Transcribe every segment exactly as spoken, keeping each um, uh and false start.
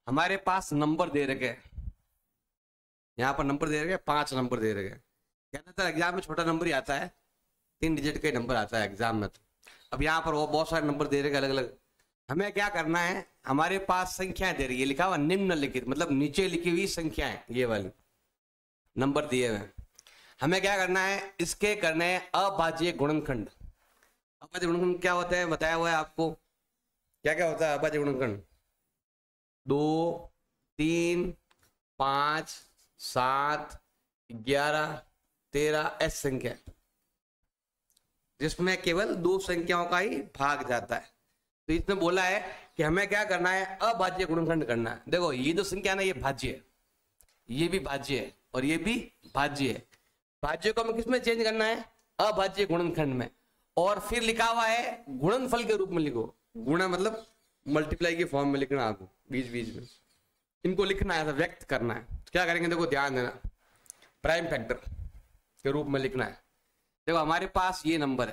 हमारे पास नंबर दे रखे, यहाँ पर नंबर दे रखे, पांच नंबर दे रखे। ज्यादातर एग्जाम में छोटा नंबर ही आता है, तीन डिजिट का नंबर आता है एग्जाम में। तो अब यहाँ पर वो बहुत सारे नंबर दे रखे अलग अलग। हमें क्या करना है, हमारे पास संख्याएं दे रही है, लिखा हुआ निम्नलिखित, मतलब नीचे लिखी हुई संख्याएं, ये वाली नंबर दिए हुए। हमें क्या करना है, इसके करने हैं अभाज्य गुणनखंड। अभाज्य गुणनखंड क्या होता है बताया हुआ है आपको, क्या क्या होता है अभाज्य गुणनखंड। दो, तीन, पांच, सात, ग्यारह, तेरह ऐसी संख्या, जिसमें केवल दो संख्याओं का ही भाग जाता है। तो इसमें बोला है कि हमें क्या करना है, अभाज्य गुणनखंड करना है। देखो ये जो संख्या ना, ये भाज्य है, ये भी भाज्य है और ये भी भाज्य है। भाज्य को हमें किसमें चेंज करना है, अभाज्य गुणनखंड में। और फिर लिखा हुआ है गुणनफल के रूप में लिखो। गुणा मतलब मल्टीप्लाई के फॉर्म में लिखना, आपको बीच बीच में इनको लिखना है, व्यक्त करना है। तो क्या करेंगे, देखो ध्यान देना, प्राइम फैक्टर के रूप में लिखना है। देखो हमारे पास ये नंबर है,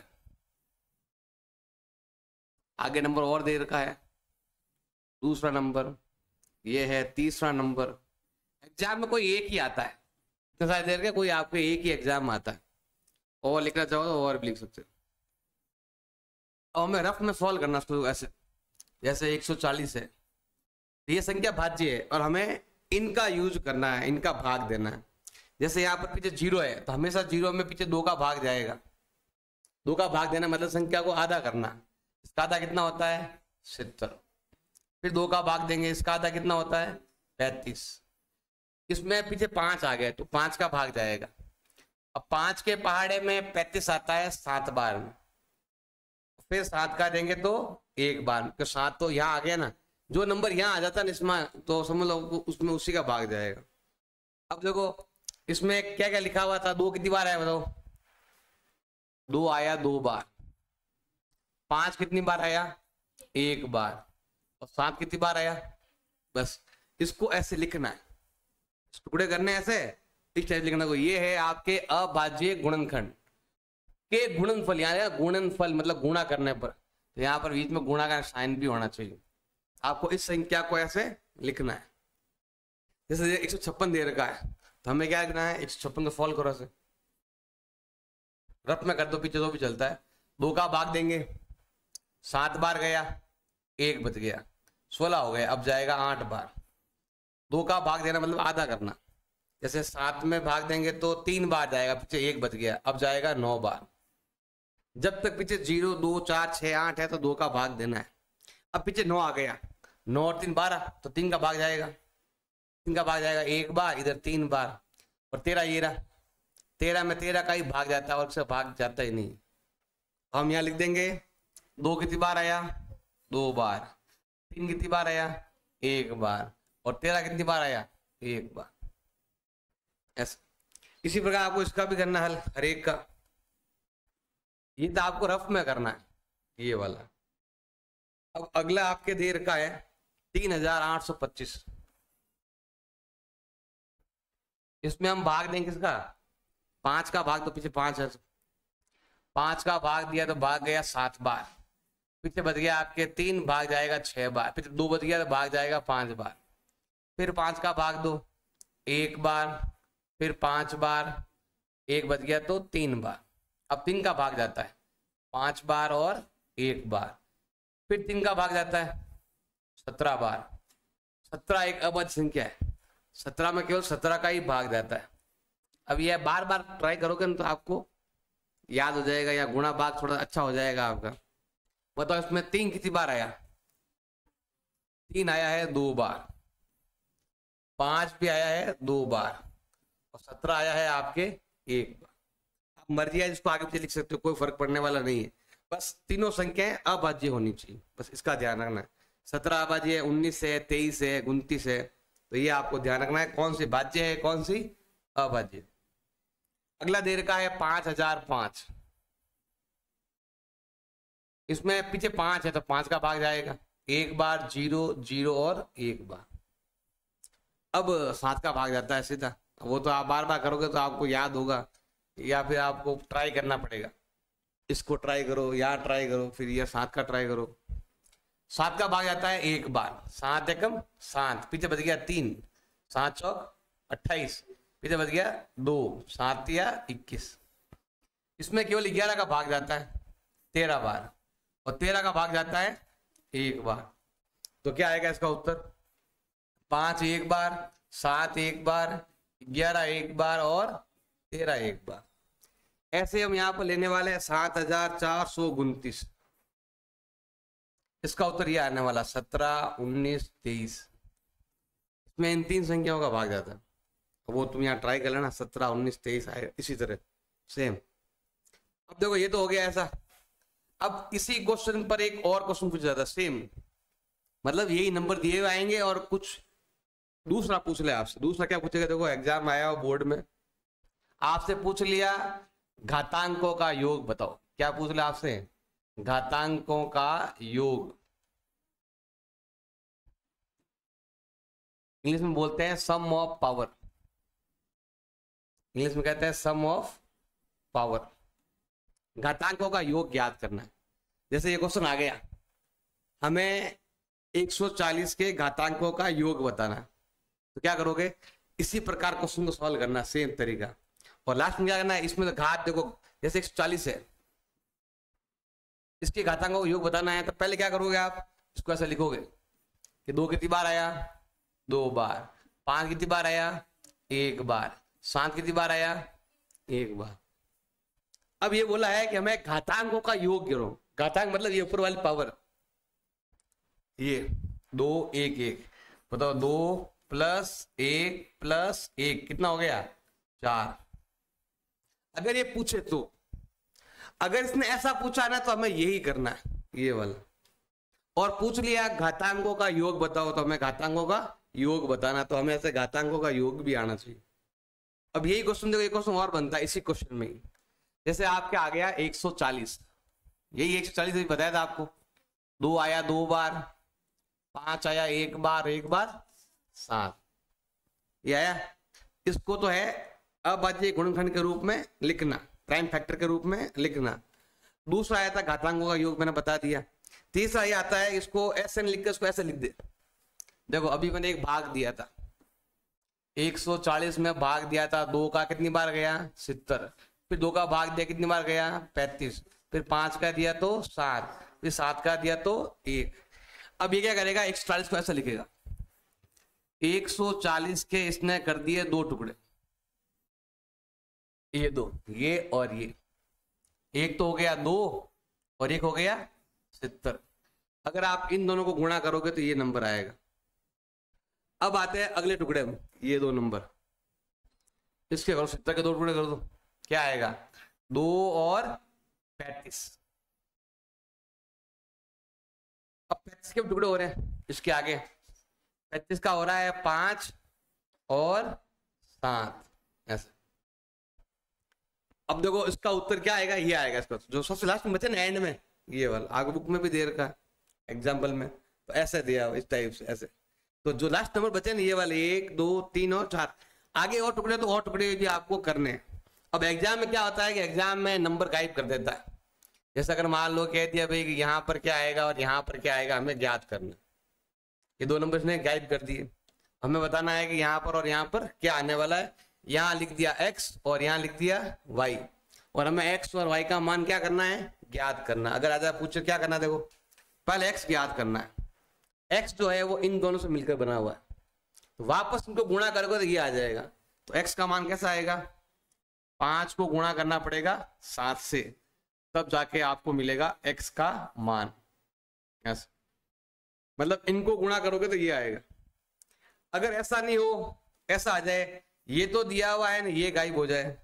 आगे नंबर और दे रखा है, दूसरा नंबर ये है, तीसरा नंबर। एग्जाम में कोई एक ही आता है, इतने सारे देर के कोई आपको एक ही एग्जाम आता है। और लिखना चाहो तो और भी लिख सकते हो। और हमें रफ में सॉल्व करना शुरू, ऐसे जैसे एक सौ चालीस है, ये संख्या भाज्य है और हमें इनका यूज करना है, इनका भाग देना है। जैसे यहाँ पर पीछे जीरो है तो हमेशा जीरो में पीछे दो का भाग जाएगा। दो का भाग देना मतलब संख्या को आधा करना। इसका आधा कितना होता है, सत्तर। फिर दो का भाग देंगे, इसका आधा कितना होता है, पैंतीस। इसमें पीछे पांच आ गए तो पांच का भाग जाएगा। अब पांच के पहाड़े में पैंतीस आता है सात बार में, फिर सात का देंगे तो एक बार, तो सात तो यहाँ आ गया ना, जो नंबर यहाँ आ जाता है इसमें तो समझ लो उसमें उसी का भाग जाएगा। अब देखो इसमें क्या क्या लिखा हुआ था, दो कितनी बार आया बताओ, दो आया दो बार। पांच कितनी बार आया, एक बार। और सात कितनी बार आया, बस। इसको ऐसे लिखना है, टुकड़े करने ऐसे, इस टाइप लिखना को। ये है आपके अभाज्य गुणनखंड के गुणनफल। यहाँ गुणनफल मतलब गुणा करने पर, तो यहाँ पर बीच में गुणा का साइन भी होना चाहिए। आपको इस संख्या को ऐसे लिखना है। जैसे एक सौ छप्पन दे रखा है तो हमें क्या लिखना है, एक सौ छप्पन को सॉल्व करो ऐसे, रफ में कर दो, पीछे तो भी चलता है। दो का भाग देंगे, सात बार गया, एक बच गया, सोलह हो गए। अब जाएगा आठ बार। दो का भाग देना मतलब आधा करना। जैसे सात में भाग देंगे तो तीन बार जाएगा, पीछे एक बच गया, अब जाएगा नौ बार। जब तक पीछे जीरो, दो, चार, छह, आठ है तो दो का भाग देना है। अब पीछे नौ आ गया, नौ और तीन बारह, तो तीन का भाग जाएगा, तीन का भाग जाएगा एक बार, इधर तीन बार। और तेरह ये रहा, तेरह में तेरह का ही भाग जाता है और उससे भाग जाता ही नहीं। हम यहाँ लिख देंगे दो कितनी बार आया, दो बार। तीन कितनी बार आया, एक बार। और तेरह कितनी बार आया, एक बार। ऐसा इसी प्रकार आपको इसका भी करना हल, हर एक का। ये तो आपको रफ में करना है, ये वाला। अब अगला आपके दे रखा है तीन हजार आठ सौ पच्चीस। इसमें हम भाग देंगे किसका, पांच का भाग, तो पीछे पांच है, पांच का भाग दिया तो भाग गया सात बार। पीछे बच गया आपके तीन, भाग जाएगा छह बार। पीछे दो बच गया तो भाग जाएगा पांच बार। फिर पांच का भाग दो, एक बार, फिर पांच बार, एक बच गया तो तीन बार। अब तीन का भाग जाता है पांच बार और एक बार। फिर तीन का भाग जाता है सत्रह बार। सत्रह एक अभाज्य संख्या है, सत्रह में केवल सत्रह का ही भाग जाता है। अब यह बार बार ट्राई करोगे ना तो आपको याद हो जाएगा, या गुणा भाग थोड़ा अच्छा हो जाएगा आपका। बताओ इसमें तीन कितनी बार आया, तीन आया है दो बार। पांच भी आया है दो बार और सत्रह आया है आपके एक बार। आप मर्जी है जिसको आगे पीछे लिख सकते हो, कोई फर्क पड़ने वाला नहीं है। बस तीनों संख्याएं अभाज्य होनी चाहिए, बस इसका ध्यान रखना है। सत्रह अभाज्य है, उन्नीस है, तेईस है, उनतीस है, तो ये आपको ध्यान रखना है कौन सी भाज्य है कौन सी अभाज्य। अगला दे रखा है पांच हजार पांच। इसमें पीछे पांच है तो पांच का भाग जाएगा, एक बार, जीरो, जीरो और एक बार। अब सात का भाग जाता है सीधा। वो तो आप बार बार करोगे तो आपको याद होगा, या फिर आपको ट्राई करना पड़ेगा। इसको ट्राई करो, यहाँ ट्राई करो, फिर यह सात का ट्राई करो। सात का भाग जाता है एक बार, सात एकम सात, पीछे बच गया तीन, सात चौक अट्ठाईस, पीछे बच गया दो, सात या इक्कीस। इसमें केवल ग्यारह का भाग जाता है तेरह बार, और तेरह का भाग जाता है एक बार। तो क्या आएगा इसका उत्तर? पांच एक बार, सात एक बार, ग्यारह एक बार और तेरह एक बार। ऐसे हम यहां पर लेने वाले हैं सात हजार चार सौ उनतीस। इसका उत्तर यह आने वाला सत्रह उन्नीस तेईस। इसमें इन तीन संख्याओं का भाग जाता है। वो तुम यहाँ ट्राई कर लेना, सत्रह उन्नीस तेईस आए इसी तरह सेम। अब देखो ये तो हो गया ऐसा। अब इसी क्वेश्चन पर एक और क्वेश्चन पूछा जाता है सेम, मतलब यही नंबर दिए हुए आएंगे और कुछ दूसरा पूछ ले आपसे। दूसरा क्या पूछेगा? देखो एग्जाम आया हो बोर्ड में, आपसे पूछ लिया घातांकों का योग बताओ। क्या पूछ लिया आपसे? घातांकों का योग। इंग्लिश में बोलते हैं सम ऑफ पावर। इंग्लिश में कहते हैं सम ऑफ पावर। घातांकों का योग ज्ञात करना है। जैसे ये क्वेश्चन आ गया, हमें एक सौ चालीस के घातांकों का योग बताना है, तो क्या करोगे? इसी प्रकार क्वेश्चन को सॉल्व करना, सेम तरीका। और लास्ट में क्या करना है? इसमें तो घात देखो, जैसे एक सौ चालीस है, इसके घातांकों का योग बताना है, तो पहले क्या करोगे आप? इसको ऐसा लिखोगे कि दो कितनी बार आया? दो बार। पांच कितनी बार आया? एक बार। सात कितनी बार आया? एक बार। अब ये बोला है कि हमें घातांकों का योग करो। घातांक मतलब ये ऊपर वाली पावर, ये दो एक एक, बताओ दो प्लस एक प्लस एक कितना हो गया? चार। अगर ये पूछे तो, अगर इसने ऐसा पूछा ना तो हमें यही करना है, ये वाला। और पूछ लिया घातांकों का योग बताओ, तो हमें घातांकों का योग बताना, तो हमें ऐसे घातांकों का योग भी आना चाहिए। अब यही क्वेश्चन देखो, एक क्वेश्चन और बनता है इसी क्वेश्चन में ही। जैसे आपके आ गया एक सौ चालीस, यही एक सौ चालीस बताया था आपको। दो आया दो बार, पांच आया एक बार, एक बार सात, ये आया। इसको तो है अब बात ये गुणनखंड के रूप में लिखना, प्राइम फैक्टर के रूप में लिखना। दूसरा आया था घातांकों का योग, मैंने बता दिया। तीसरा ये आता है, इसको ऐसे लिख के इसको ऐसे लिख दे। देखो अभी मैंने एक भाग दिया था, एक सौ चालीस में भाग दिया था, दो का कितनी बार गया? सत्तर। फिर दो का भाग दिया कितनी बार गया? पैंतीस। फिर पांच का दिया तो सात, फिर सात का दिया तो एक। अब ये क्या करेगा? एक सौ चालीस को ऐसा लिखेगा, एक सौ चालीस के इसने कर दिए दो टुकड़े, ये दो, ये और ये। एक तो हो गया दो और एक हो गया सत्तर। अगर आप इन दोनों को गुणा करोगे तो ये नंबर आएगा। अब आते हैं अगले टुकड़े में, ये दो नंबर, इसके करो सत्तर के दो टुकड़े कर दो, क्या आएगा? दो और पैंतीस। अब पैंतीस के टुकड़े हो रहे हैं, इसके आगे पैंतीस का हो रहा है पांच और सात, ऐसे। अब देखो इसका उत्तर क्या आएगा? ये आएगा इसका, जो सबसे लास्ट में बचे ना एंड में, ये वाला। आगे बुक में भी दे रखा है एग्जाम्पल में, तो ऐसे दिया इस टाइप से ऐसे। तो जो लास्ट नंबर बचे ना ये वाले, एक दो तीन और चार, आगे और टुकड़े तो और टुकड़े भी आपको करने हैं। अब एग्जाम में क्या होता है कि एग्जाम में नंबर गायब कर देता है। जैसे अगर मान लो कह दिया भाई कि यहाँ पर क्या आएगा और यहाँ पर क्या आएगा, हमें ज्ञात करना। ये दो नंबर इसने गायब कर दिए, हमें बताना है कि यहाँ पर और यहाँ पर क्या आने वाला है। यहाँ लिख दिया x और यहाँ लिख दिया y, और हमें x और y का मान क्या करना है? ज्ञात करना। अगर आजा पूछे क्या करना, देखो पहले x ज्ञात करना है। x जो है वो इन दोनों से मिलकर बना हुआ है, तो वापस इनको गुणा करोगे तो ये आ जाएगा। तो x का मान कैसा आएगा? पांच को गुणा करना पड़ेगा सात से, तब जाके आपको मिलेगा x का मान। ऐसा मतलब इनको गुणा करोगे तो ये आएगा। अगर ऐसा नहीं हो, ऐसा आ जाए, ये तो दिया हुआ है ना, ये गायब हो जाए,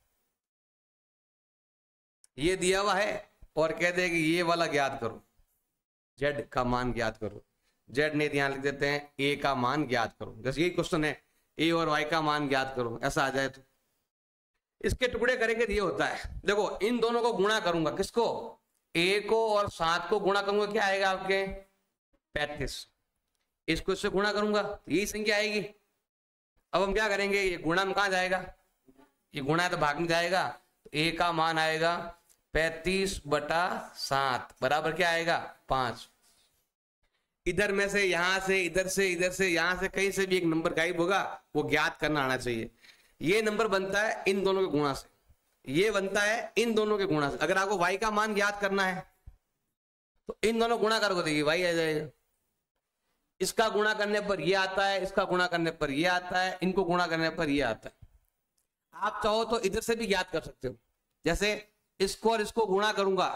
ये दिया हुआ है और कह दे कि ये वाला ज्ञात करो, z का मान ज्ञात करो। z नहीं, यहां लिख देते हैं a का मान ज्ञात करो। जैसे यही क्वेश्चन है, a और y का मान ज्ञात करो, ऐसा आ जाए तो इसके टुकड़े करेंगे तो ये होता है। देखो इन दोनों को गुणा करूंगा, किसको? a को और सात को गुणा करूंगा, क्या आएगा आपके? पैंतीस। इसको इससे गुणा करूंगा तो यही संख्या आएगी। अब हम क्या करेंगे? ये गुणा में कहां जाएगा? ये गुणा है तो भाग में जाएगा, तो a का मान आएगा पैंतीस बटा सात बराबर क्या आएगा? पांच। इधर में से, यहां से, इधर से, इधर से, यहां से, कहीं से भी एक नंबर गायब होगा, वो ज्ञात करना आना चाहिए। ये नंबर बनता है इन दोनों के गुणा से, ये बनता है इन दोनों के गुणा से। अगर आपको y का मान ज्ञात करना है तो इन दोनों गुणा कर देगी, y आ जाएगा। इसका गुणा करने पर ये आता है, इसका गुणा करने पर ये आता है, इनको गुणा करने पर ये आता है। आप चाहो तो इधर से भी ज्ञात कर सकते हो, जैसे इसको और इसको गुणा करूंगा,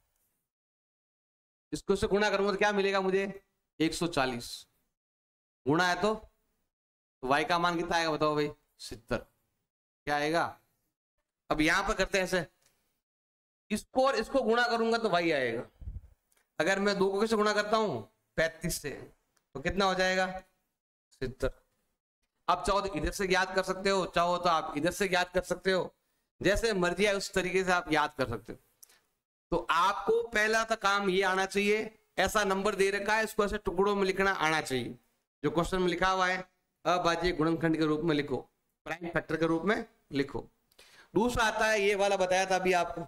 इसको से गुणा करूंगा तो क्या मिलेगा मुझे, एक सौ चालीस। गुणा है तो y का मान कितना आएगा बताओ भाई, सत्तर। क्या आएगा, अब यहां पर करते हैं ऐसे, इसको और इसको गुणा करूंगा तो y आएगा। अगर मैं दो को किससे गुणा करता हूं, पैंतीस से, तो कितना हो जाएगा, सत्तर। आप चाहो तो इधर से याद कर सकते हो, चाहो तो आप इधर से याद कर सकते हो, जैसे मर्जी है उस तरीके से आप याद कर सकते हो। तो आपको पहला तो काम ये आना चाहिए, ऐसा नंबर दे रखा है, इसको ऐसे टुकड़ों में लिखना आना चाहिए, जो क्वेश्चन में लिखा हुआ है, अभाज्य गुणनखंड के रूप में लिखो, प्राइम फैक्टर के रूप में लिखो। दूसरा आता है, ये वाला बताया था अभी आपको,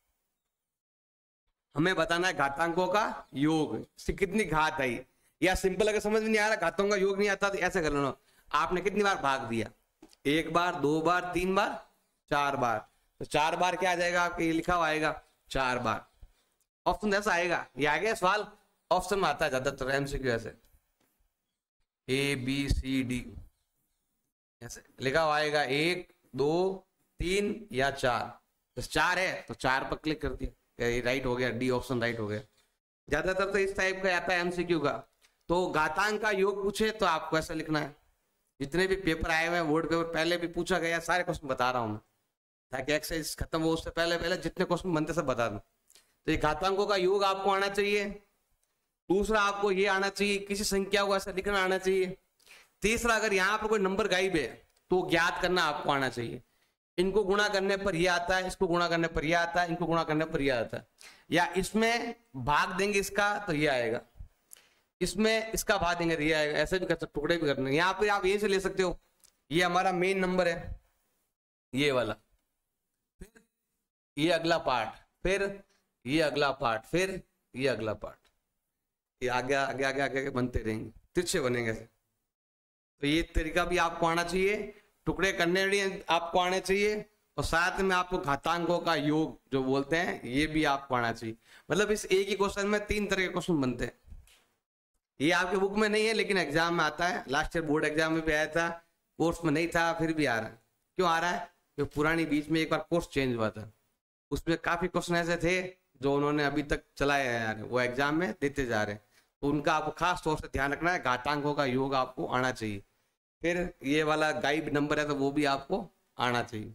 हमें बताना है घातांकों का योग, कितनी घात आई, या सिंपल अगर समझ में नहीं आ रहा, घातों का योग नहीं आता तो ऐसे कर लेना, आपने कितनी बार भाग दिया, एक बार, दो बार, तीन बार, चार बार, तो चार बार क्या आ जाएगा आपके, लिखा हुआ आएगा चार बार। ऑप्शन ऐसा आएगा, ये आ गया सवाल, ऑप्शन में आता है ज्यादातर एमसीक्यू ऐसे, ए बी सी डी ऐसे लिखा हुआ आएगा, एक, दो, तीन या चार। तो चार है तो चार पर क्लिक कर दिया, ये राइट हो गया, डी ऑप्शन राइट हो गया। ज्यादातर तो इस टाइप का आता है एमसीक्यू का। तो घातांक का योग पूछे तो आपको ऐसा लिखना है, जितने भी पेपर आए हुए हैं, बोर्ड पेपर पहले भी पूछा गया, सारे क्वेश्चन बता रहा हूं मैं, ताकि एक्सरसाइज खत्म हो उससे पहले पहले जितने क्वेश्चन बनते सब बता दूं। तो ये घातांकों का योग आपको आना चाहिए। दूसरा आपको ये आना चाहिए, किसी संख्या को ऐसा लिखना आना चाहिए। तीसरा, अगर यहाँ पर कोई नंबर गायब है तो ज्ञात करना आपको आना चाहिए। इनको गुणा करने पर यह आता है, इसको गुणा करने पर यह आता है, इनको गुणा करने पर यह आता है, या इसमें भाग देंगे इसका तो ये आएगा, इसमें इसका भाग देंगे तो ये आएगा, ऐसे भी कर सकते, टुकड़े भी करने। यहाँ पे आप ये से ले सकते हो, ये हमारा मेन नंबर है, ये वाला, फिर ये अगला पार्ट, फिर ये अगला पार्ट, फिर ये अगला पार्ट, ये आगे आगे आगे आगे बनते रहेंगे, तिरछे बनेंगे ऐसे। तो ये तरीका भी आपको आना चाहिए, टुकड़े करने भी आपको आने चाहिए, और साथ में आपको घातांकों का योग जो बोलते हैं ये भी आपको आना चाहिए। मतलब इस एक ही क्वेश्चन में तीन तरह के क्वेश्चन बनते हैं। ये आपके बुक में नहीं है लेकिन एग्जाम में आता है, लास्ट ईयर बोर्ड एग्जाम में भी आया था, कोर्स में नहीं था, फिर भी आ रहा है। क्यों आ रहा है, क्योंकि पुरानी बीच में एक बार कोर्स चेंज हुआ था, उसमें काफी क्वेश्चन ऐसे थे जो उन्होंने अभी तक चलाए हैं, वो एग्जाम में देते जा रहे हैं। तो उनका आपको खास तौर से ध्यान रखना है, घातांकों का योग आपको आना चाहिए। फिर ये वाला गाइड नंबर है तो वो भी आपको आना चाहिए।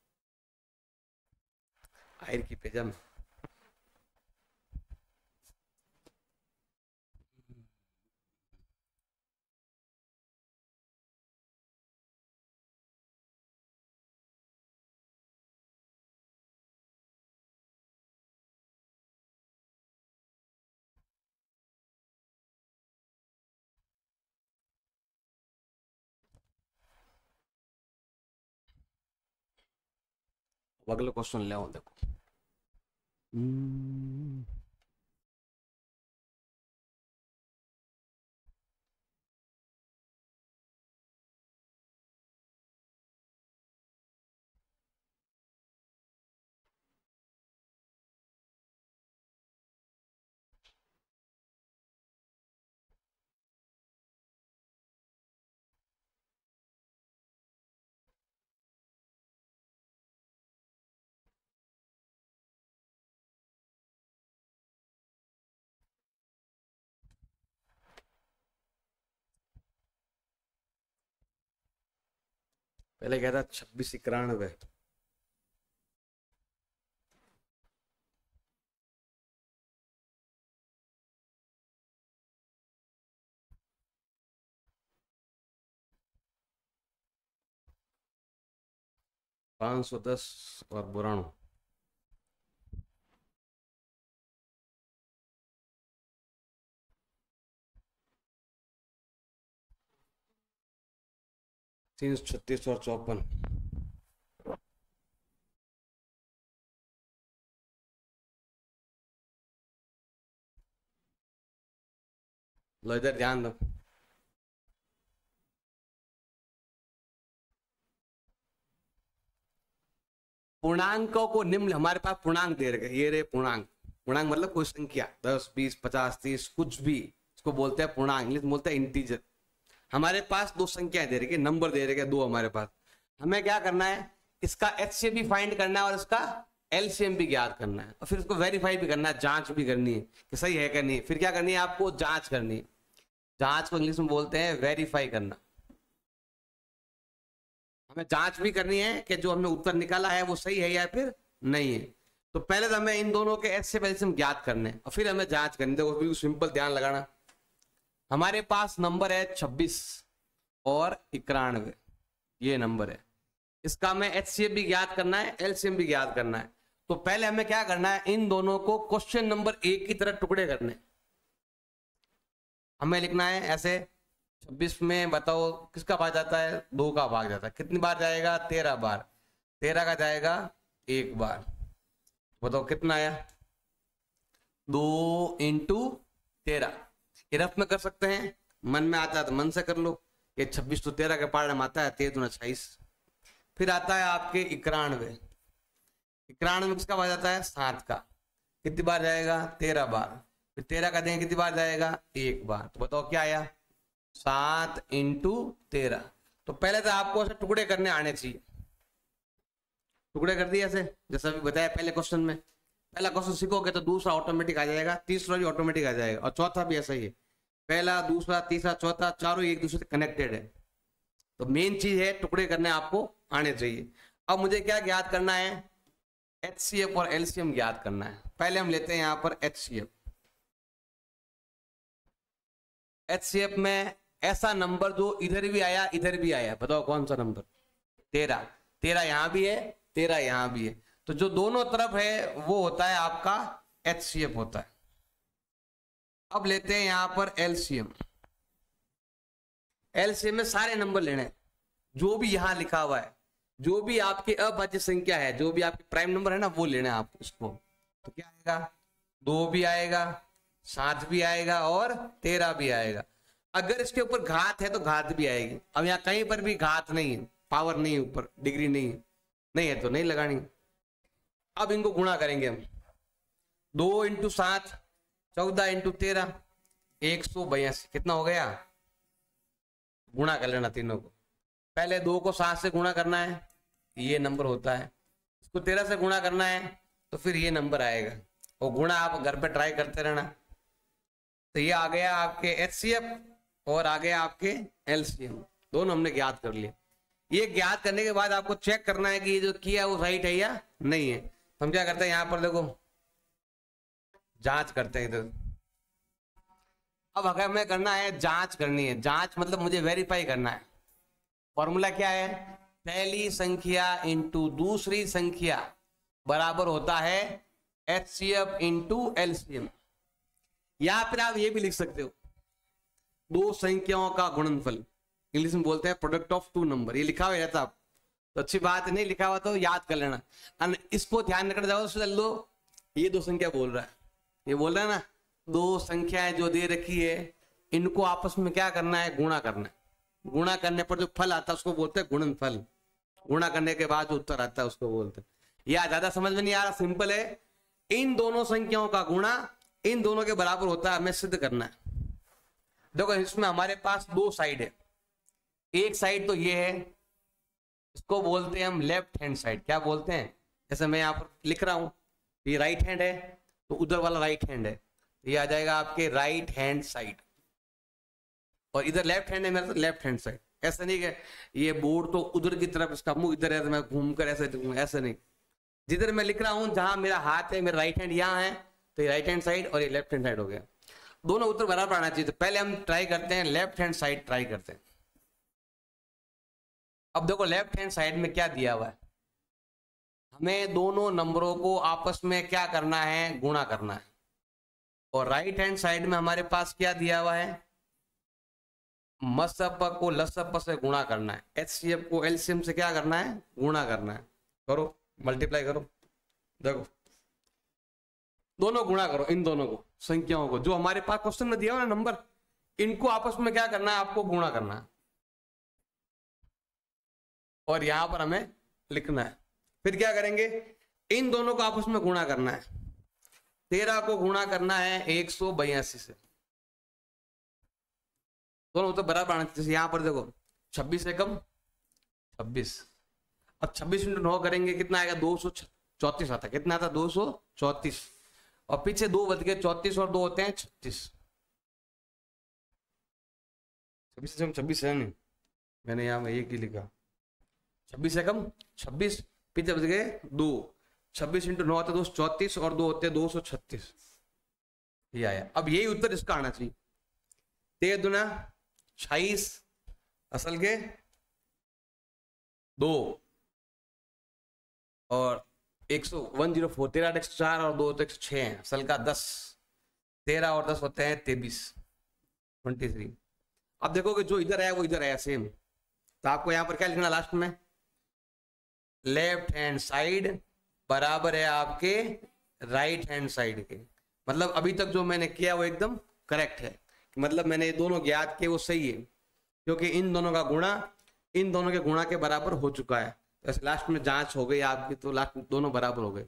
आयर की पेजम अगला क्वेश्चन ले आओ, देखो पहले कहता छब्बीस इक्यानवे, पांच सौ दस और बुराणु, तीन सौ छत्तीस और चौपन, लो इधर ध्यान दो। पूर्णांकों को निम्न, हमारे पास पूर्णांक दे रखे, ये रे पूर्णांक। पूर्णांक मतलब कोई संख्या, दस बीस पचास तीस कुछ भी, इसको बोलते हैं पूर्णांक, इंग्लिश में बोलते हैं इंटीजर। हमारे पास दो संख्याएं दे रखी, नंबर दे रखे दो हमारे पास। हमें क्या करना है, इसका एचसीएफ भी फाइंड करना है और इसका एलसीएम भी ज्ञात करना है, और फिर उसको वेरीफाई भी करना है, जांच भी करनी है कि सही है कि नहीं। फिर क्या करनी है आपको, जांच करनी है। जांच को इंग्लिश में बोलते हैं वेरीफाई करना। हमें जांच भी करनी है कि जो हमने उत्तर निकाला है वो सही है या फिर नहीं है। तो पहले तो हमें इन दोनों के एचसीएफ एलसीएम ज्ञात करने हैं और फिर हमें जांच करनी है। देखो बिल्कुल सिंपल, ध्यान लगाना। हमारे पास नंबर है छब्बीस और इक्यानवे, ये नंबर है। इसका हमें एचसीएफ भी ज्ञात करना है, एलसीएम भी ज्ञात करना है। तो पहले हमें क्या करना है, इन दोनों को क्वेश्चन नंबर एक की तरह टुकड़े करने। हमें लिखना है ऐसे, छब्बीस में बताओ किसका भाग जाता है, दो का भाग जाता है। कितनी बार जाएगा, तेरह बार। तेरह का जाएगा एक बार। बताओ कितना आया, दो इंटू तेरह। रफ में कर सकते हैं, मन में आता है तो मन से कर लो। ये छब्बीस तो तेरह के पार में आता है, तेरह दूना अट्ठाईस। फिर आता है आपके इक्यानवे। इक्यानवे किसका भाग जाता है, सात का। कितनी बार जाएगा, तेरह बार। फिर तेरह का देंगे कितनी बार जाएगा, एक बार। तो बताओ क्या आया, सात इंटू तेरह। तो पहले तो आपको ऐसे टुकड़े करने आने चाहिए। टुकड़े कर दिए ऐसे, जैसा भी बताया पहले क्वेश्चन में। पहला क्वेश्चन सीखोगे तो दूसरा ऑटोमेटिक आ जाएगा, तीसरा भी ऑटोमेटिक आ जाएगा, और चौथा भी ऐसा ही है। पहला दूसरा तीसरा चौथा चारों एक दूसरे से कनेक्टेड है। तो मेन चीज है टुकड़े करने आपको आने चाहिए। अब मुझे क्या ज्ञात करना है, एचसीएफ और एलसीएम ज्ञात करना है। पहले हम लेते हैं यहाँ पर एचसीएफ। एचसीएफ में ऐसा नंबर जो इधर भी आया इधर भी आया, बताओ कौन सा नंबर, तेरह। तेरह यहां भी है, तेरह यहां भी है। तो जो दोनों तरफ है वो होता है आपका एचसीएफ होता है। अब लेते हैं यहां पर एलसीएम। एलसीएम में सारे नंबर लेने, जो भी यहां लिखा हुआ है, जो भी आपकी अभाज्य संख्या है, जो भी आपके प्राइम नंबर है ना, वो लेना है आपको उसको। तो क्या आएगा, दो भी आएगा, सात भी आएगा और तेरह भी आएगा। अगर इसके ऊपर घात है तो घात भी आएगी। अब यहाँ कहीं पर भी घात नहीं है, पावर नहीं है, ऊपर डिग्री नहीं है, नहीं है तो नहीं लगानी। अब इनको गुणा करेंगे हम, दो इंटू सात, चौदह इंटू तेरह, एक सौ बयासी। कितना हो गया, गुणा कर लेना तीनों को। पहले दो को सात से गुणा करना है, ये नंबर होता है। इसको तेरह से गुणा करना है तो फिर ये नंबर आएगा। और गुणा आप घर पे ट्राई करते रहना। तो ये आ गया आपके एचसीएफ और आ गया आपके एलसीएम, दोनों हमने ज्ञात कर लिए। ये ज्ञात करने के बाद आपको चेक करना है कि ये जो किया वो राइट है या नहीं है। हम क्या करते हैं, यहां पर देखो जांच करते हैं इधर। अब अगर हमें करना है, जांच करनी है, जांच मतलब मुझे वेरीफाई करना है। फॉर्मूला क्या है, पहली संख्या इंटू दूसरी संख्या बराबर होता है एचसीएफ इंटू एलसीएम। या फिर आप ये भी लिख सकते हो, दो संख्याओं का गुणनफल, इंग्लिश में बोलते हैं प्रोडक्ट ऑफ टू नंबर। ये लिखा हुआ रहता है तो अच्छी बात, नहीं लिखा हुआ तो याद कर लेना। इसको ध्यान रखना जाओ, चल लो ये दो संख्या बोल रहा है, ये बोल रहा है ना, दो संख्याएं जो दे रखी है इनको आपस में क्या करना है, गुणा करना है। गुणा करने पर जो फल आता है उसको बोलते हैं गुणनफल। गुणा करने के बाद जो उत्तर आता है उसको बोलते हैं। यह ज्यादा समझ में नहीं आ रहा, सिंपल है। इन दोनों संख्याओं का गुणा इन दोनों के बराबर होता है, हमें सिद्ध करना है। देखो इसमें हमारे पास दो साइड है। एक साइड तो ये है, इसको बोलते हैं हम लेफ्ट हैंड साइड। क्या बोलते हैं, जैसे मैं यहाँ पर लिख रहा हूं, ये राइट हैंड है तो उधर वाला राइट हैंड है, ये आ जाएगा आपके राइट हैंड साइड। और इधर लेफ्ट हैंड है मेरा तो लेफ्ट हैंड साइड। ऐसा नहीं है ये बोर्ड तो उधर की तरफ, इसका मुंह इधर है तो मैं घूमकर ऐसे लिखूंगा, ऐसा नहीं। जिधर मैं लिख रहा हूं, जहां मेरा हाथ है, मेरा राइट हैंड यहाँ है, तो ये राइट हैंड साइड और ये लेफ्ट हैंड साइड हो गया। दोनों उत्तर बराबर आना चाहिए। तो पहले हम ट्राई करते हैं, लेफ्ट हैंड साइड ट्राई करते हैं। अब देखो लेफ्ट हैंड साइड में क्या दिया हुआ है, हमें दोनों नंबरों को आपस में क्या करना है, गुणा करना है। और राइट हैंड साइड में हमारे पास क्या दिया हुआ है, मसप को लसप से गुणा करना है, एचसीएफ को एलसीएम से क्या करना है, गुणा करना है। करो, मल्टीप्लाई करो, देखो दोनों गुणा करो, इन दोनों को, संख्याओं को, जो हमारे पास क्वेश्चन में दिया हुआ ना नंबर, इनको आपस में क्या करना है, आपको गुणा करना है और यहां पर हमें लिखना है। फिर क्या करेंगे, इन दोनों को आपस में गुणा करना है। तेरह को गुणा करना है एक सौ बयासी से, दोनों तो बराबर आना चाहिए। यहां पर देखो छब्बीस एकम छब्बीस, अब छब्बीस इंटू नौ करेंगे कितना आएगा, दो सौ चौतीस आता है। कितना आता है, दो सौ चौतीस, और पीछे दो बच गए, चौतीस और दो होते हैं छत्तीस। छब्बीस से छब्बीस है नहीं, मैंने यहाँ एक ही लिखा, छब्बीस एकम छब्बीस, पीछे बच गए दो, छब्बीस इंटू नौ होते दो सौ चौतीस और दो होते दो सौ छत्तीस, ये आया। अब यही उत्तर इसका आना चाहिए। तेरह दुना छाईस, असल के दो और एक सौ वन जीरो फोर, तेरह एक सौ चार और दो तो एक सौ छह है, असल का दस, तेरह और दस होते हैं तेबीस, ट्वेंटी थ्री। अब देखोगे जो इधर आया वो इधर आया सेम, तो आपको यहां पर क्या लिखना लास्ट में, लेफ्ट हैंड साइड बराबर है आपके राइट हैंड साइड के। मतलब अभी तक जो मैंने किया वो एकदम करेक्ट है, मतलब मैंने ये दोनों ज्ञात किए वो सही है, क्योंकि इन दोनों का गुणा इन दोनों के गुणा के बराबर हो चुका है। तो लास्ट में जांच हो गई आपकी, तो लास्ट में दोनों बराबर हो गए।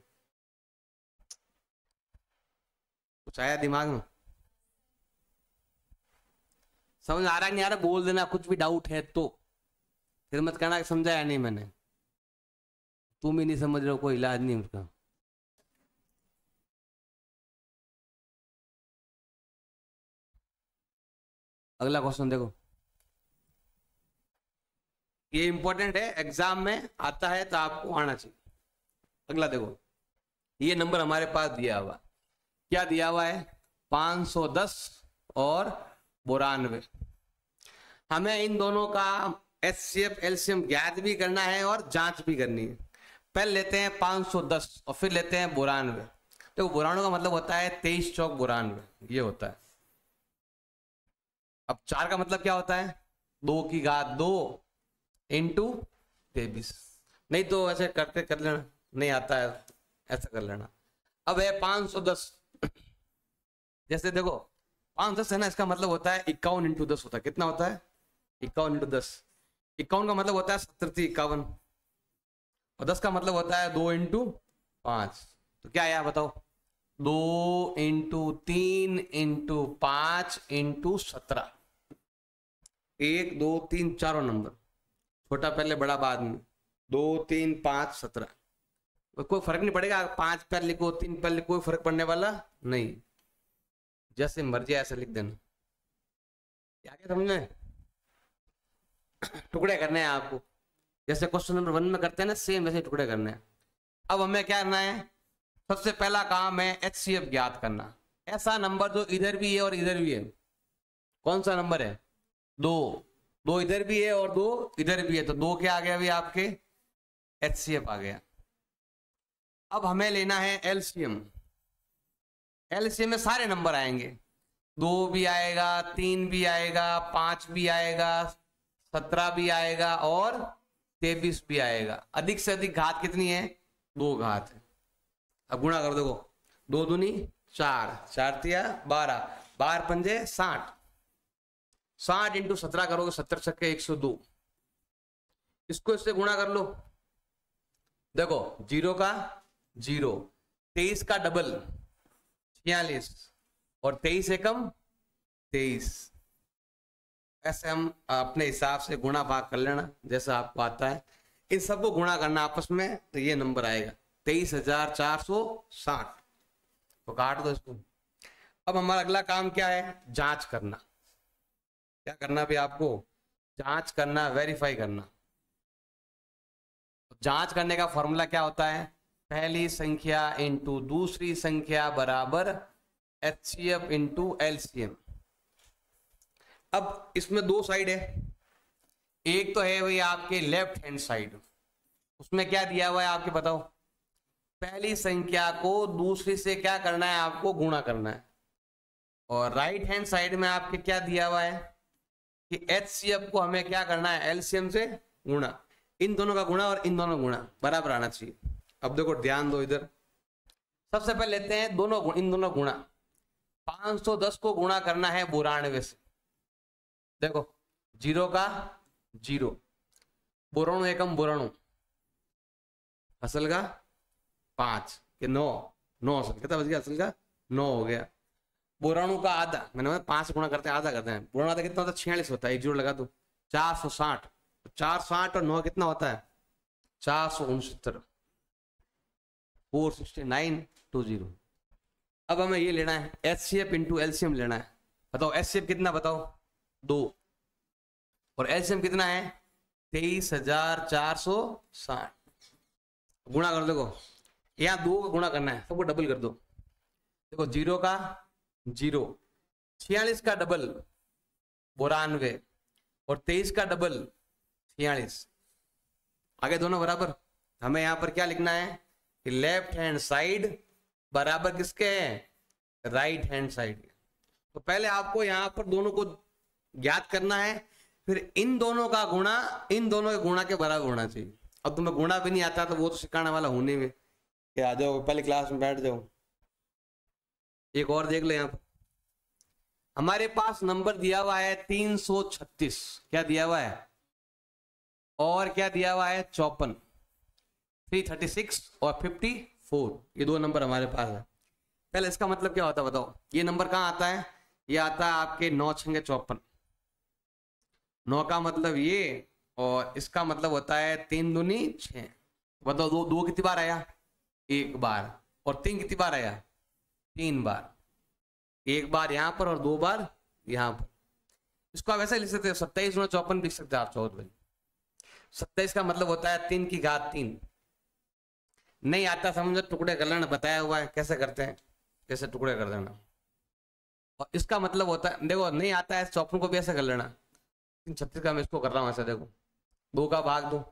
कुछ आया दिमाग में, समझ आ रहा नहीं आ रहा, बोल देना कुछ भी डाउट है तो, फिर मत कहना कि समझाया नहीं मैंने, तुम ही नहीं समझ रहे हो, कोई इलाज नहीं उसका। अगला क्वेश्चन देखो, ये इंपॉर्टेंट है, एग्जाम में आता है तो आपको आना चाहिए। अगला देखो, ये नंबर हमारे पास दिया हुआ, क्या दिया हुआ है, पाँच सौ दस और बानवे। हमें इन दोनों का एचसीएफ एलसीएम ज्ञात भी करना है और जांच भी करनी है। पहले लेते हैं पाँच सौ दस और फिर लेते हैं बानवे। तो बानवे का मतलब होता है तेईस चौक बानवे, ये होता है। अब चार का मतलब क्या होता है, दो की घात दो इंटू तेईस। नहीं तो ऐसे करते कर लेना, नहीं आता है ऐसा कर लेना। अब है पाँच सौ दस, जैसे देखो पाँच सौ दस है ना, इसका मतलब होता है इक्यावन इंटू दस होता है। कितना होता है, इक्यावन इंटू दस। इक्यावन का मतलब होता है सत्तर थी इक्यावन, और दस का मतलब होता है दो इंटू पांच। तो क्या आया बताओ, दो इंटू तीन इंटू पांच इंटू सत्रह। एक दो तीन चारों नंबर, छोटा पहले बड़ा बाद में, दो तीन पांच सत्रह। कोई फर्क नहीं पड़ेगा, पांच पहले लिखो तीन पहले लिखो, कोई फर्क पड़ने वाला नहीं, जैसे मर्जी ऐसे लिख देना। क्या क्या समझना है, टुकड़े करने हैं आपको, जैसे क्वेश्चन नंबर वन में करते हैं ना, सेम वैसे टुकड़े करने हैं। अब हमें क्या करना है, सबसे पहला काम है एचसीएफ ज्ञात करना। ऐसा नंबर जो इधर भी है और इधर भी है, कौन सा नंबर है, दो। दो इधर भी है और दो इधर भी है, तो दो क्या आ गया अभी आपके, एचसीएफ आ गया। अब हमें लेना है एलसीएम। एलसीएम में सारे नंबर आएंगे, दो भी आएगा, तीन भी आएगा, पांच भी आएगा, सत्रह भी आएगा और तेईस भी आएगा। अधिक से अधिक घात कितनी है, दो घात है। अब गुणा कर देखो, दो दूनी चार, चार तिया बारह, बारह पंजे साठ, साठ इंटू सत्रह करोगे सत्तर छक्के एक सौ दो। इसको इससे गुणा कर लो, देखो जीरो का जीरो, तेईस का डबल छियालीस और तेईस एकम तेईस। ऐसे हम अपने हिसाब से गुणा भाग कर लेना जैसा आपको आता है। इन सबको गुणा करना आपस में, तो ये नंबर आएगा तेईस हजार चार सौ साठ। तो काट दो इसको। अब हमारा अगला काम क्या है, जांच करना। क्या करना भी आपको, जांच करना, वेरीफाई करना। जांच करने का फॉर्मूला क्या होता है, पहली संख्या इंटू दूसरी संख्या बराबर एचसीएफ इंटू एलसीएम। अब इसमें दो साइड है, एक तो है भाई आपके लेफ्ट हैंड साइड, उसमें क्या दिया हुआ है आपके बताओ, पहली संख्या को दूसरी से क्या करना है, आपको गुणा करना है। और राइट हैंड साइड में आपके क्या दिया हुआ है कि एचसीएफ को हमें क्या करना है, एलसीएम से गुणा। इन दोनों का गुणा और इन दोनों गुणा बराबर आना चाहिए। अब देखो ध्यान दो इधर, सबसे पहले लेते हैं दोनों इन दोनों गुणा। पाँच सौ दस को गुणा करना है बानवे से, देखो जीरो का जीरो, बोराणु एकम बोराणु, असल का पांच के नौ, नौ असल कितना बच गया, असल का नौ हो गया। बोराणु का आधा, मैंने पांच गुणा करते हैं आधा करते हैं, बोराणु आधा कितना होता है, छियालीस होता है, एक जीरो लगा दो, चार सौ साठ, चार साठ और नौ कितना होता है, चार सौ उनसत्तर, four sixty nine two zero. अब हमें ये लेना है H C F into LCM लेना है। बताओ एच सी एफ कितना, बताओ दो, और एलसीएम कितना है तेईस हजार चार सौ साठ। गुणा कर दो, यहाँ दो का गुणा करना है, सबको डबल कर दो। देखो जीरो का जीरो, छियालीस का डबल बोरानवे, और तेईस का डबल छियालीस, आगे दोनों बराबर। हमें यहाँ पर क्या लिखना है कि लेफ्ट हैंड साइड बराबर किसके है, राइट हैंड साइड। तो पहले आपको यहाँ पर दोनों को ज्ञात करना है, फिर इन दोनों का गुणा इन दोनों के गुणा के बराबर होना चाहिए। अब तुम्हें गुणा भी नहीं आता तो वो तो सिखाने वाला होने में, कि आ जाओ पहले क्लास में बैठ जाओ। एक और देख लो, यहाँ पर हमारे पास नंबर दिया हुआ है तीन सौ छत्तीस, क्या दिया हुआ है, और क्या दिया हुआ है चौपन, थ्री थर्टी सिक्स और फिफ्टी फोर, ये दो नंबर हमारे पास है। पहले इसका मतलब क्या होता है बताओ, ये नंबर कहाँ आता है, ये आता है आपके नौ छंगे चौपन, नौ का मतलब ये, और इसका मतलब होता है तीन दूनी छः। बताओ दो दो कितनी बार आया, एक बार, और तीन कितनी बार आया, तीन बार, एक बार यहाँ पर और दो बार यहाँ पर। इसको आप ऐसा लिख सकते हो, सत्ताईस गुना चौपन लिख सकते हो आप चौथ में। सत्ताईस का मतलब होता है तीन की घात तीन। नहीं आता समझो, टुकड़े कर लेना, बताया हुआ है कैसे करते हैं, कैसे टुकड़े कर देना। और इसका मतलब होता है, देखो नहीं आता है चौपन को भी ऐसे कर लेना, तीन छत्तीस का मैं इसको कर रहा हूँ ऐसे, देखो दो का भाग दो,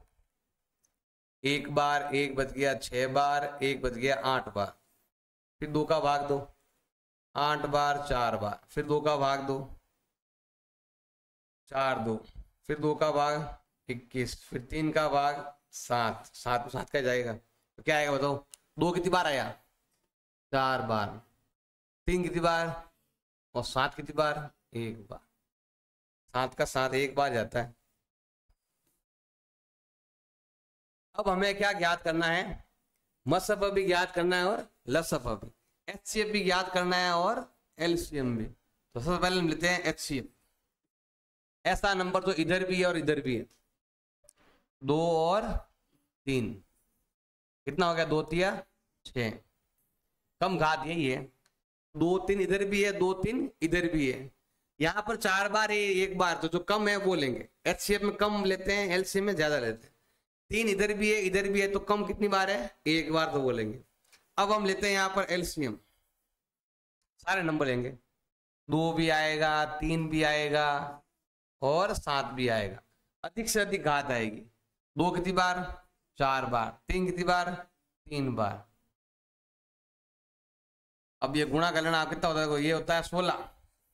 एक बार एक बच गया, छह बार एक बच गया, आठ बार, फिर दो का भाग दो, आठ बार चार बार, फिर दो का भाग दो, चार दो, फिर दो का भाग इक्कीस, फिर तीन का भाग सात, सात सात का जाएगा तो क्या आएगा बताओ, दो कितनी बार आया, चार बार, तीन कितनी बार, और सात कितनी बार, एक बार, सात का सात एक बार जाता है। अब हमें क्या ज्ञात करना है, मसफ भी ज्ञात करना है और लसफ भी, एचसीएफ भी ज्ञात करना है और एलसीएम भी। तो सबसे पहले हम लेते हैं एचसीएफ। ऐसा नंबर तो इधर भी है और इधर भी है, दो और तीन, कितना हो गया, दो तिया छः, कम घात यही है, दो तीन इधर भी है, दो तीन इधर भी है। यहाँ पर चार बार है, एक बार, तो जो कम है वो लेंगे, एचसीएफ में कम लेते हैं, एलसीएम में ज्यादा लेते हैं। तीन इधर भी है इधर भी है, तो कम कितनी बार है, एक बार, तो वो लेंगे। अब हम लेते हैं यहाँ पर एलसीएम, सारे नंबर लेंगे, दो भी आएगा, तीन भी आएगा और सात भी आएगा, अधिक से अधिक घात आएगी। दो कितनी बार, चार बार, तीन कितनी बार, तीन बार। अब ये गुणा कर लेना, आप कितना होता है, ये होता है सोलह,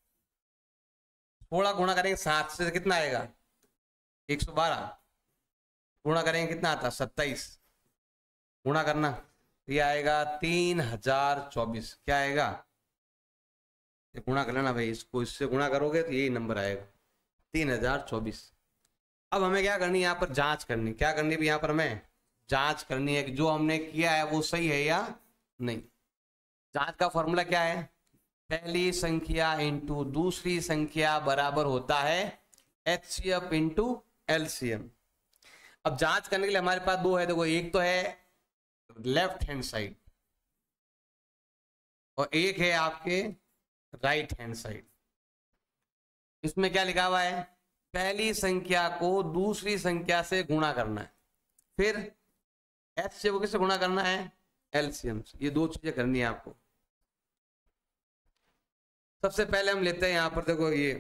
सोलह गुणा करेंगे सात से कितना आएगा, एक सौ बारह, गुणा करेंगे कितना आता है, सत्ताईस, गुणा करना, ये आएगा तीन हजार चौबीस, क्या आएगा, ये गुणा कर लेना भाई, इसको इससे गुणा करोगे तो यही नंबर आएगा, तीन हजार चौबीस। अब हमें क्या करनी है, यहाँ पर जांच करनी, क्या करनी है यहाँ पर हमें जांच करनी है कि जो हमने किया है वो सही है या नहीं। जांच का फॉर्मूला क्या है, पहली संख्या इंटू दूसरी संख्या बराबर होता है एचसीएफ इंटू एलसीएम। अब जांच करने के लिए हमारे पास दो है, देखो एक तो है लेफ्ट हैंड साइड और एक है आपके राइट हैंड साइड। इसमें क्या लिखा हुआ है, पहली संख्या को दूसरी संख्या से गुणा करना है, फिर एचसीएफ को किससे गुणा करना है, एलसीएम से। ये दो चीजें करनी है आपको। सबसे पहले हम लेते हैं यहां पर, देखो ये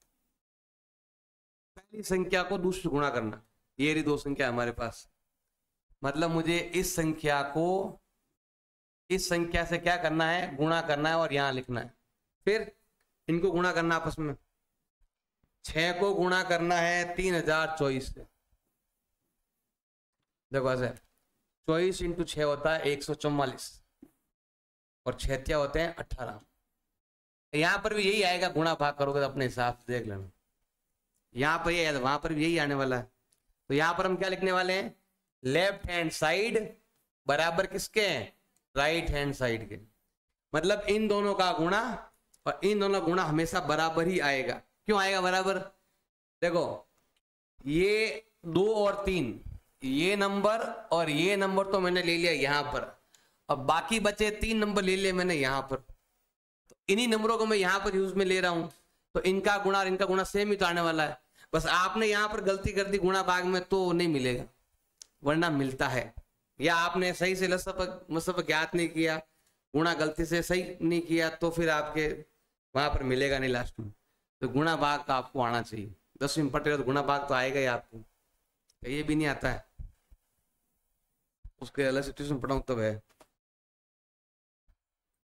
पहली संख्या को दूसरी से गुणा करना, ये रही दो संख्या हमारे पास, मतलब मुझे इस संख्या को इस संख्या से क्या करना है, गुणा करना है और यहां लिखना है, फिर इनको गुणा करना आपस में। छह को गुणा करना है तीन हजार चौबीस से, देखो ऐसे चौबीस इंटू छह होता है एक सौ चौवालीस और छहत्या होते हैं अट्ठारह। यहां पर भी यही आएगा, गुणा भाग करोगे तो अपने हिसाब से देख लेना। यहाँ पर ये है, वहां पर भी यही आने वाला है। तो यहाँ पर हम क्या लिखने वाले हैं, लेफ्ट हैंड साइड बराबर किसके हैं, राइट हैंड साइड के। मतलब इन दोनों का गुणा और इन दोनों का गुणा हमेशा बराबर ही आएगा। क्यों आएगा बराबर, देखो ये दो और तीन, ये नंबर और ये नंबर तो मैंने ले लिया यहाँ पर, अब बाकी बचे तीन नंबर ले लिए मैंने यहाँ पर, तो इन्हीं नंबरों को मैं यहाँ पर यूज में ले रहा हूं, तो इनका गुणा और इनका गुणा सेम ही तो आने वाला है। बस आपने यहाँ पर गलती कर दी गुणा भाग में तो नहीं मिलेगा, वरना मिलता है। या आपने सही से लसप मसप ज्ञात नहीं किया, गुणा गलती से सही नहीं किया, तो फिर आपके वहां पर मिलेगा नहीं लास्ट में। तो गुणा भाग का आपको आना चाहिए, दसवीं में पढ़ते हो तो गुणा भाग तो आएगा ही आपको। ये भी नहीं आता है, उसके अलग से ट्यूशन पढ़ाऊं तब है।